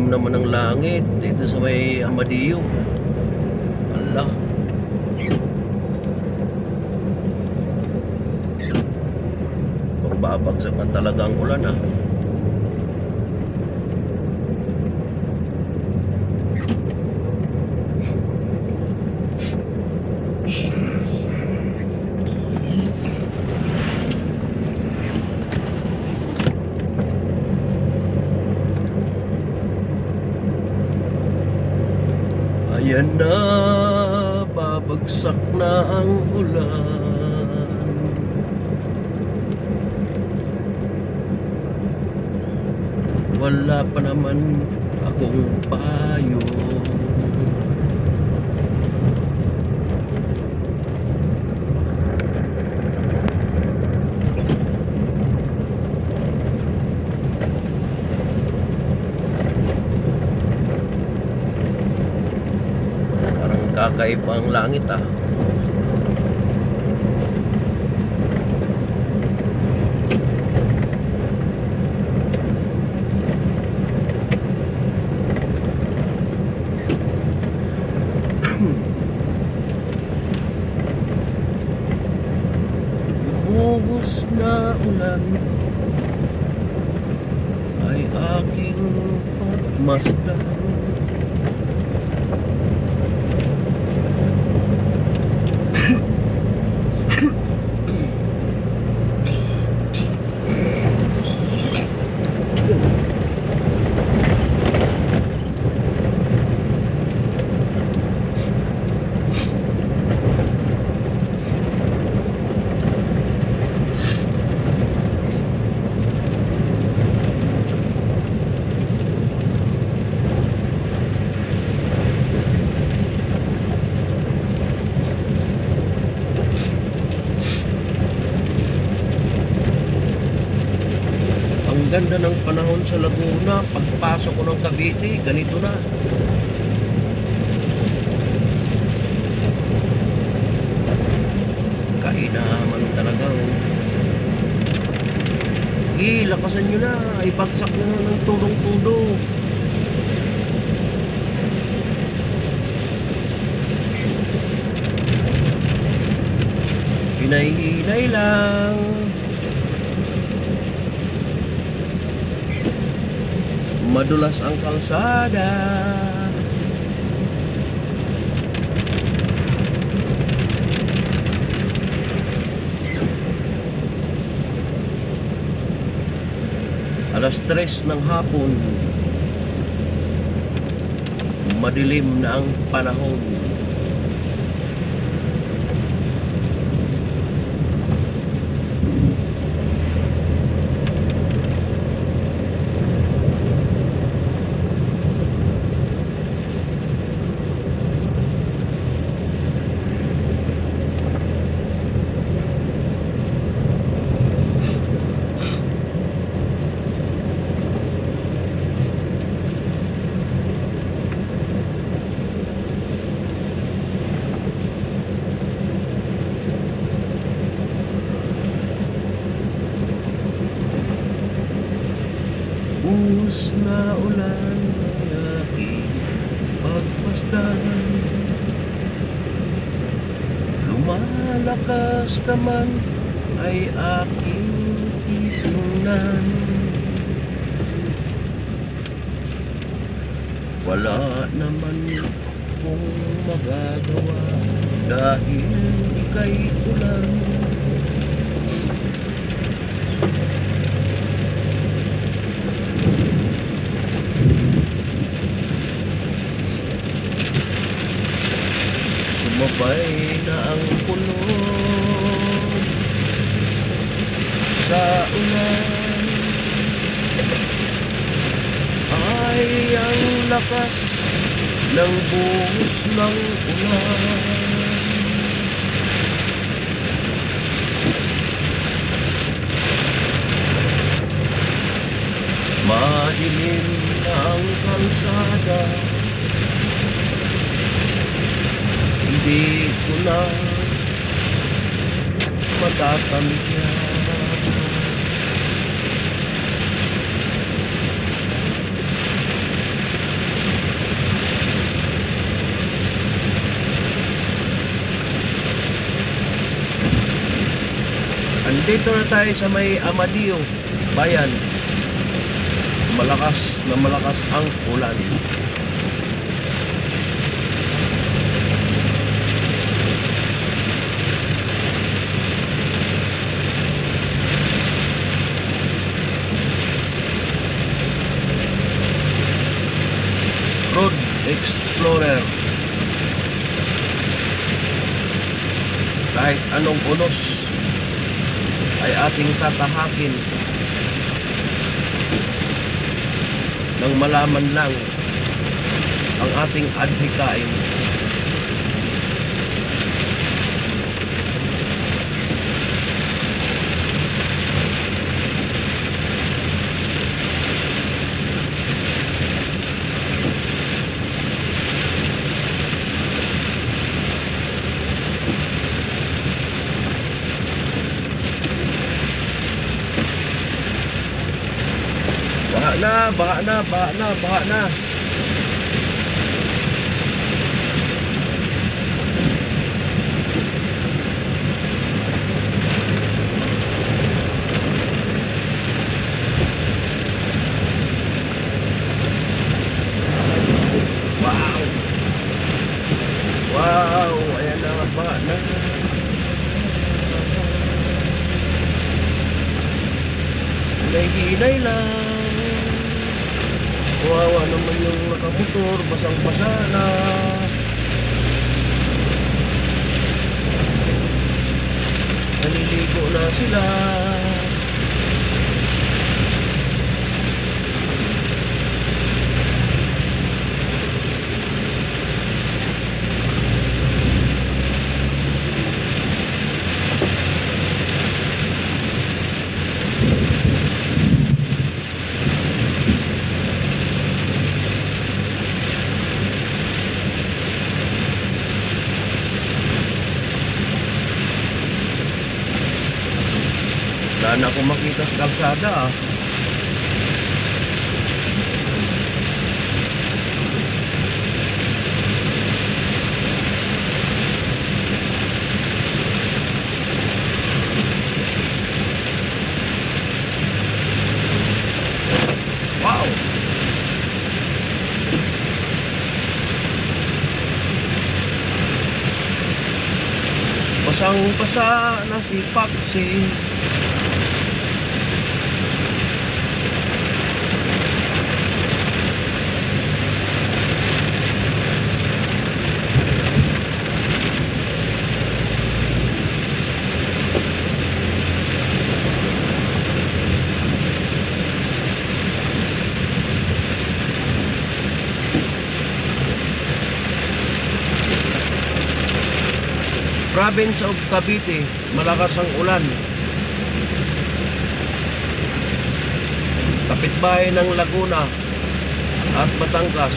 Madilim naman ang langit dito sa may Amadeo. Allah. Kung babagsak man talaga ang ulan ah. Ayan na, babagsak na ang ulan. Wala pa naman akong payo. Kakaiba ang langit ah. Lumuhos na ulan ay aking pagmasdan. Ang ganda ng panahon sa Laguna. Pagpasok ko ng Cavite, ganito na. Kainaman talaga oh. Lakasan nyo na. Ibagsak nyo na ng tudong-tudo. Hinay-hinay lang. Madulas ang kalsada. Alas 3 ng hapon. Madilim na ang panahon. Buhos na ulan ay aking pagmasdan. Lumalakas naman ay aking titunan. Wala naman kong magagawa dahil ika'y ulan. Sumabay na ang kulog sa ulan. Ay ang lakas ng buhos ng ulan. Madilim na ang kalsada. Hindi ko na matatamyan. Nandito na tayo sa may Amadeo Bayan. Malakas na malakas ang ulan. Road Explorer. Kahit anong unos ay ating tatahakin nang malaman lang ang ating adhikain. Baha na. Wow, ayan na, baha na. Hinay lang. Kawawa naman yung nakamotor, basang-basa na. Naliligo na sila. Wala na akong makita sa kalsada ah. Wow! Pasang-pasa na si Paxi. Province of Cavite, malakas ang ulan. Kapitbahay ng Laguna at Batangas.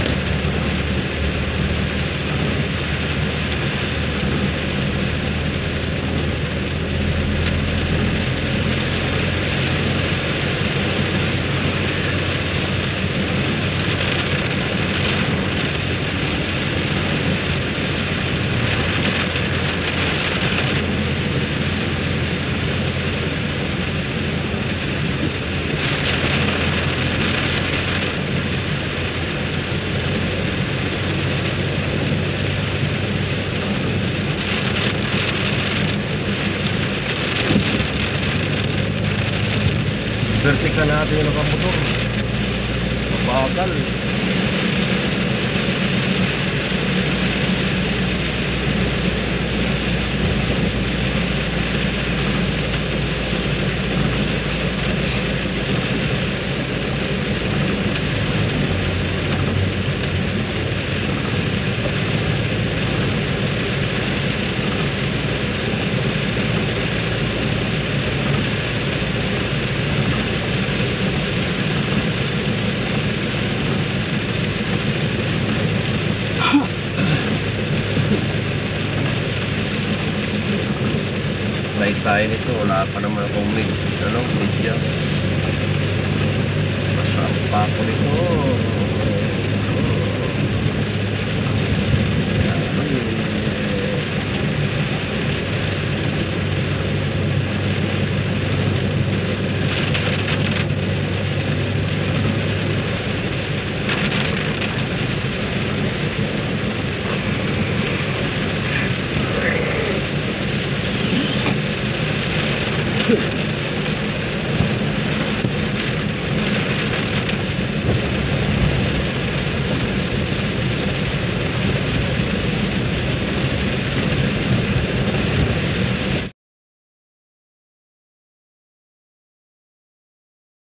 Vertical natin yung nakamotor. Mabagal. Like tayo nito, wala pa naman akong medyas. Masarap pa ako nito.